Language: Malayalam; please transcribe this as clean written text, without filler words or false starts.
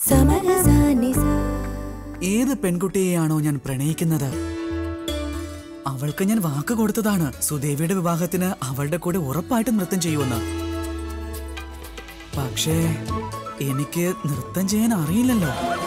ഏത് പെൺകുട്ടിയെയാണോ ഞാൻ പ്രണയിക്കുന്നത് അവൾക്ക് ഞാൻ വാക്ക് കൊടുത്തതാണ് സുദേവിയുടെ വിവാഹത്തിന് അവളുടെ കൂടെ ഉറപ്പായിട്ടും നൃത്തം ചെയ്യുമെന്ന്. പക്ഷേ എനിക്ക് നൃത്തം ചെയ്യാൻ അറിയില്ലല്ലോ.